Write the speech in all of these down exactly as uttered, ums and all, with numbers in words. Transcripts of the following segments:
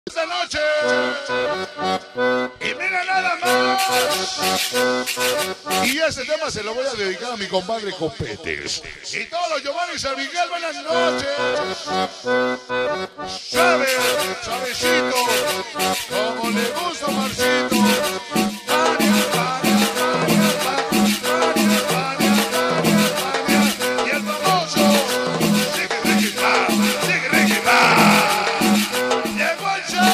Esta noche y mira nada más, y este tema se lo voy a dedicar a mi compadre Copetes y todos los Giovanni San Miguel. Buenas noches. Suave, suavecito, como le gusta a Marcito. Vania, vania, vania, vania, vania, vania, vania. Y el famoso Sigue Ricky Va, Sigue Ricky Va. Llegó el show.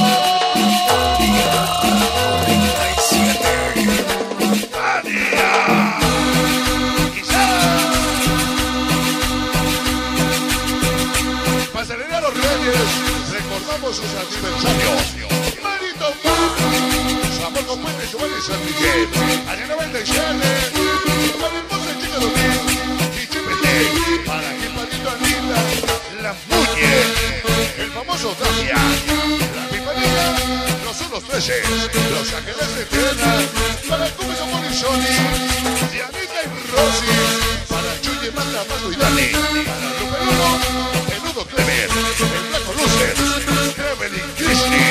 Vania. Pasarela a los Reyes, recordamos sus aniversarios. Marito Sabor con Puente Giovanni San Miguel, año noventa y siete, para el hermoso chico Domín, y Chipete, para que Patito Anita, la Muñe, el famoso Dacia, la Pipanita, los Unos trece, los Ángeles de Tierra, para el Cubiso Morisoni, Dianita y Rosy, para Chuye, Manda, Mato y Dani, para Luperuno, Peludo Clever, el Blanco Lucer, Clever y Cristi.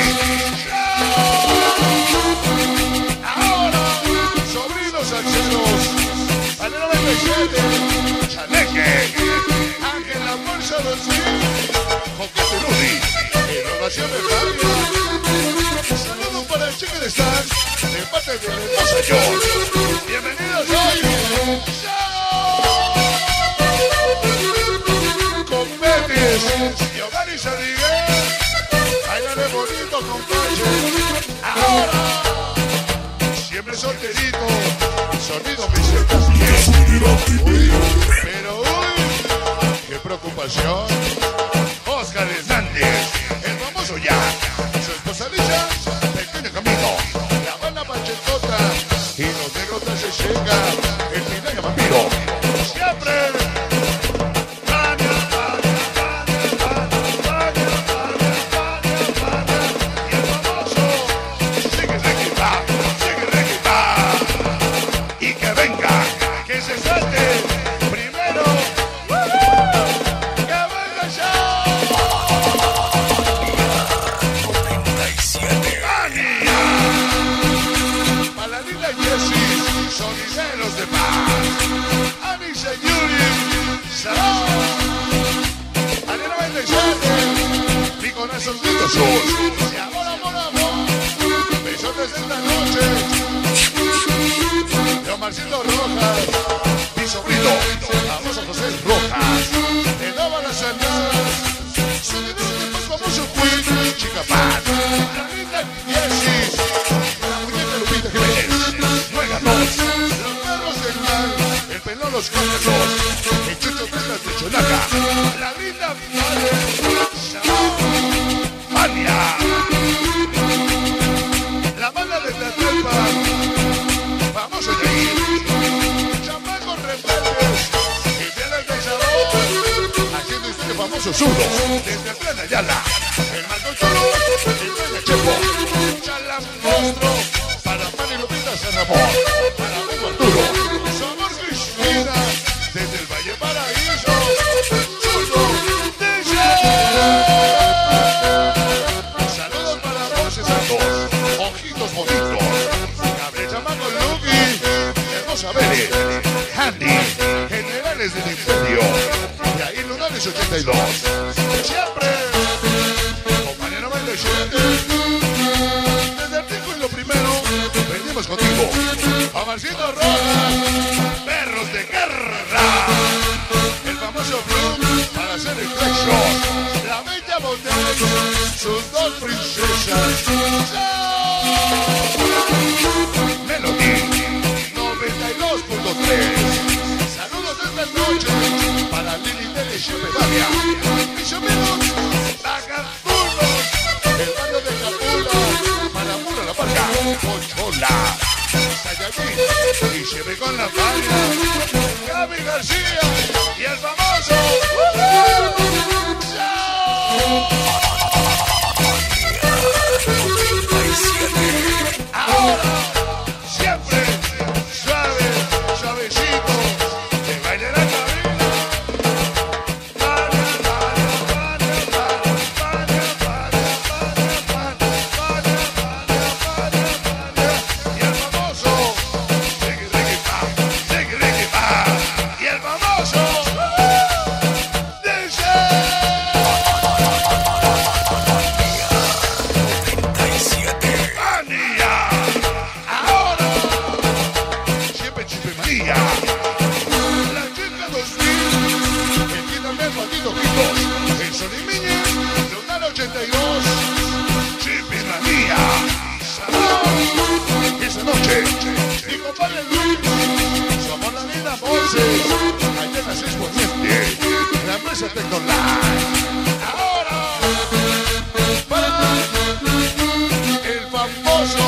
Ahora, sobrinos salseros, al noventa y siete, Chaneque, Ángel La Fuerza del Cid, Joquete Ludi, Innovación de Fabio. Saludos para el Chique de Star, de parte de la hermosa John. Bienvenidos hoy. Copetes, Giovanni San Miguel, bailale bonito, compadre. Ahora, siempre solterito, sonido me sientas bien. Uy, pero uy, qué preocupación. Oscar Hernández, el famoso ya, su esposa Lisa, Pequeño Camino, la banda Pachetota y los negros se llega, el Pinaga Vampiro, siempre. Y amor, amor, amor, besotes esta noche. Yo Marcito Rojas, mi sobrino, famoso José Rojas, de Nova las Andadas, sonido de más famoso Queen, Chica Paz, la linda Jessie, la muñeca Lupita Jiménez, Muéganos, los perros del mar, el pelón los cómicos, el chucho Pestas de Chonaca, la linda Vale, la banda de Tlatlapa, vamos a reír, chamacos rebeldes, ideales de sabor, haciendo este famoso zurdo, desde el plan Ayala, el Marco Cholo, el plan de Chepo, Chala Monstruo, para Pani Lupita San Ramón, para Hugo Arturo, Sabor Cristina, desde el Valle Paraíso, zurdo, de ojitos bonitos, Gabriel Chamaco Luqui, Hermosa Vélez, Handy, Generales del Imperio, y ahí Lunares ochenta y dos. Siempre, compañero noventa y siete, desde el pico y lo primero, venimos contigo. A Marcito Rojas, Perros de Guerra, el famoso Blue para hacer el flexo, la bella Bondel, sus dos princesas. Melody noventa y dos punto tres. Saludos de esta noche para Lili Tele y Chepevania. Mis amigos, Vagabundos, el barrio de Capula, para Mura La Parca, Pochola, Sayayín y Cheve con la Fania, Gaby García y el famoso ahora, siempre, suave, suavecito, que baile la cabina. Para, para, para, para, para, para, para, vale Luis. Somos la linda Monses. Allá en la seis Poniente. La empresa Tecnoline. Ahora, para el famoso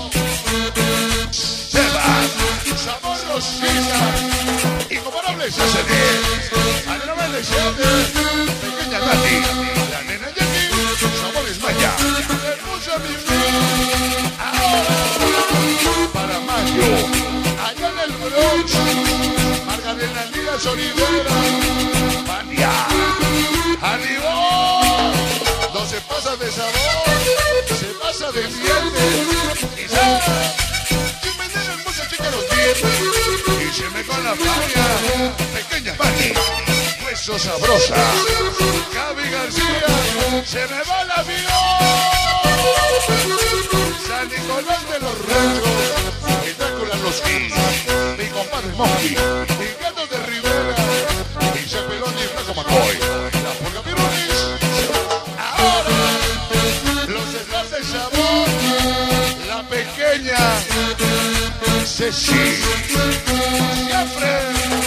Sebas. Sabor Rosita. Incomparables S D. A la noventa y siete. Pequeña Tati. La nena Jackie. Sabores Maya. Hermosa Mimi. Ahora, para Mayo. Allá en el Bronx. Margarita Díaz Olivera. Mania. ¡Arriba! No se pasa de sabor. Se pasa de dientes. Y sabe. Que me den hermosa chica los dientes. Y se me con la falla. Pequeña Mani. Hueso sabrosa. Gaby García. Se me va el avión. San Nicolás de los Rangos. Y Drácula los Kings. Mi compadre Monkey. Y Gato de Rivera. Y Cepelón y Flaco McCoy. La Porca Pironis. Ahora. Los detrás de sabor. La pequeña Ceci. Siempre.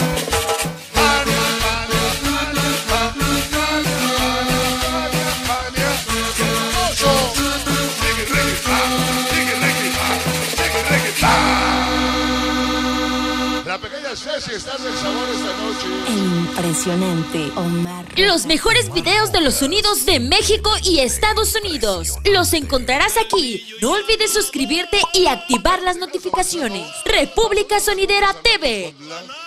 La pequeña Ceci está del sabor esta noche. El impresionante Omar. Los mejores videos de los sonidos de México y Estados Unidos los encontrarás aquí. No olvides suscribirte y activar las notificaciones. República Sonidera T V.